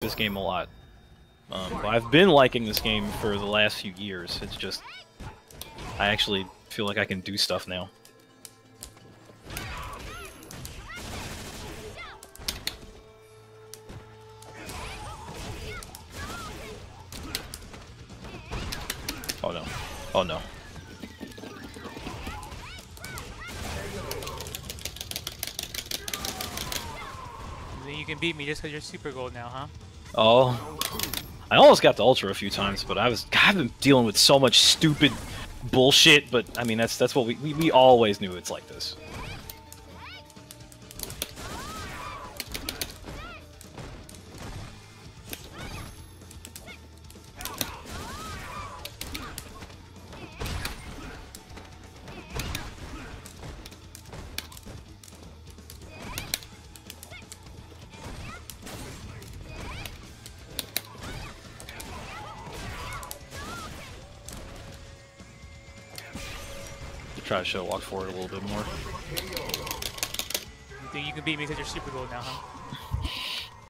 this game a lot. I've been liking this game for the last few years. It's just, I actually feel like I can do stuff now. Oh no. Oh no. You can beat me just because you're super gold now, huh? Oh. I almost got the Ultra a few times, but I've been dealing with so much stupid bullshit, but I mean, that's what we always knew it's like this. Try to show walk forward a little bit more. You think you can beat me because you're super gold now, huh?